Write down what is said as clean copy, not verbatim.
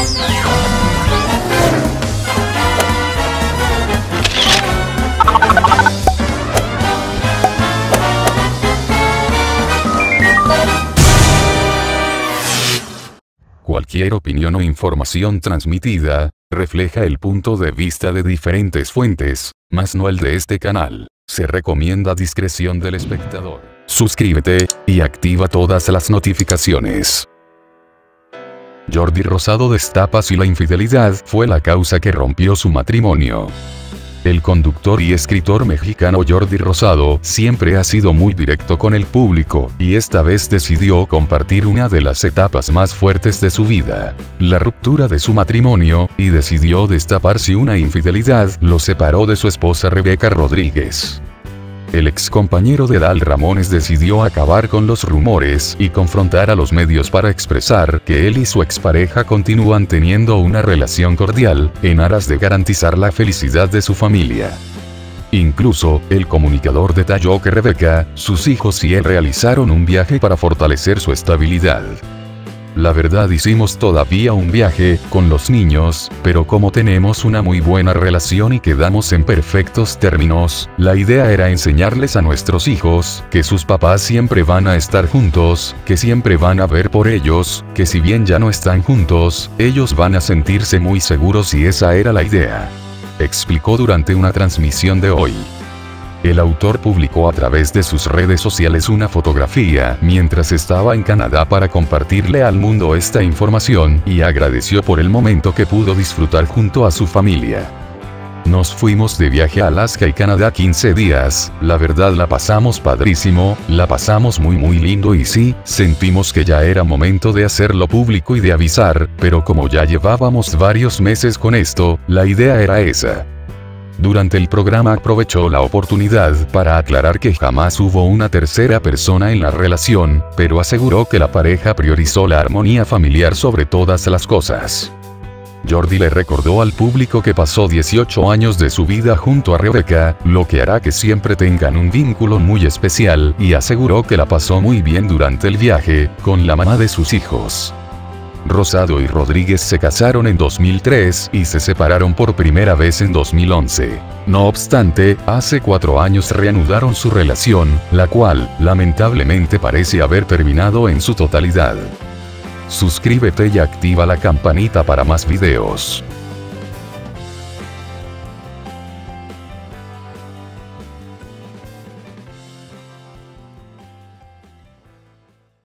Cualquier opinión o información transmitida, refleja el punto de vista de diferentes fuentes, mas no el de este canal. Se recomienda discreción del espectador. Suscríbete, y activa todas las notificaciones. Jordi Rosado destapa si la infidelidad fue la causa que rompió su matrimonio. El conductor y escritor mexicano Jordi Rosado siempre ha sido muy directo con el público, y esta vez decidió compartir una de las etapas más fuertes de su vida, la ruptura de su matrimonio, y decidió destapar si una infidelidad lo separó de su esposa Rebeca Rodríguez. El ex compañero de Adal Ramones decidió acabar con los rumores y confrontar a los medios para expresar que él y su expareja continúan teniendo una relación cordial, en aras de garantizar la felicidad de su familia. Incluso, el comunicador detalló que Rebeca, sus hijos y él realizaron un viaje para fortalecer su estabilidad. La verdad, hicimos todavía un viaje con los niños, pero como tenemos una muy buena relación y quedamos en perfectos términos, la idea era enseñarles a nuestros hijos que sus papás siempre van a estar juntos, que siempre van a ver por ellos, que si bien ya no están juntos, ellos van a sentirse muy seguros, y esa era la idea, explicó durante una transmisión de hoy. El autor publicó a través de sus redes sociales una fotografía mientras estaba en Canadá para compartirle al mundo esta información, y agradeció por el momento que pudo disfrutar junto a su familia. Nos fuimos de viaje a Alaska y Canadá 15 días, la verdad la pasamos padrísimo, la pasamos muy lindo, y sí, sentimos que ya era momento de hacerlo público y de avisar, pero como ya llevábamos varios meses con esto, la idea era esa. Durante el programa aprovechó la oportunidad para aclarar que jamás hubo una tercera persona en la relación, pero aseguró que la pareja priorizó la armonía familiar sobre todas las cosas. Jordi le recordó al público que pasó 18 años de su vida junto a Rebeca, lo que hará que siempre tengan un vínculo muy especial, y aseguró que la pasó muy bien durante el viaje, con la mamá de sus hijos. Rosado y Rodríguez se casaron en 2003 y se separaron por primera vez en 2011. No obstante, hace 4 años reanudaron su relación, la cual, lamentablemente, parece haber terminado en su totalidad. Suscríbete y activa la campanita para más videos.